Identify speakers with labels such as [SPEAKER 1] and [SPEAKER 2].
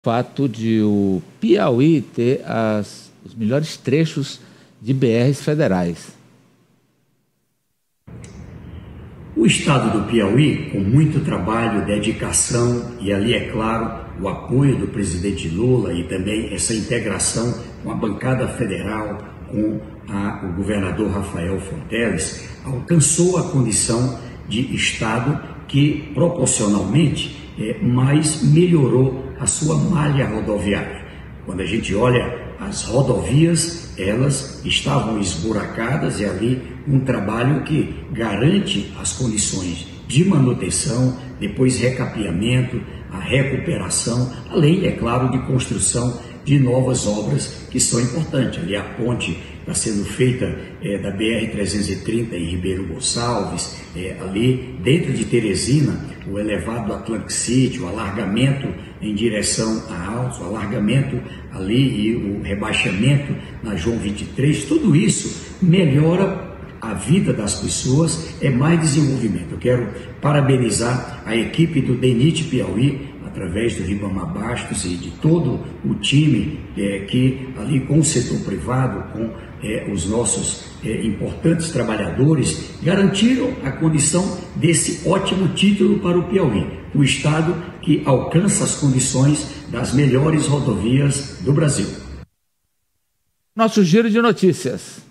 [SPEAKER 1] Fato de o Piauí ter os melhores trechos de BRs federais.
[SPEAKER 2] O estado do Piauí, com muito trabalho, dedicação e ali, é claro, o apoio do presidente Lula e também essa integração com a bancada federal, com o governador Rafael Fonteles, alcançou a condição de estado que proporcionalmente mais melhorou a sua malha rodoviária. Quando a gente olha as rodovias, elas estavam esburacadas e ali um trabalho que garante as condições de manutenção, depois recapeamento, a recuperação, além, é claro, de construção de novas obras que são importantes. Ali a ponte está sendo feita da BR-330 em Ribeiro Gonçalves, ali dentro de Teresina, o elevado Atlantic City, o alargamento em direção a Altos, o alargamento ali e o rebaixamento na João 23, tudo isso melhora a vida das pessoas, é mais desenvolvimento. Eu quero parabenizar a equipe do DENIT Piauí, através do Ribamar Bastos e de todo o time que ali com o setor privado, com os nossos importantes trabalhadores, garantiram a condição desse ótimo título para o Piauí, o estado que alcança as condições das melhores rodovias do Brasil.
[SPEAKER 1] Nosso giro de notícias.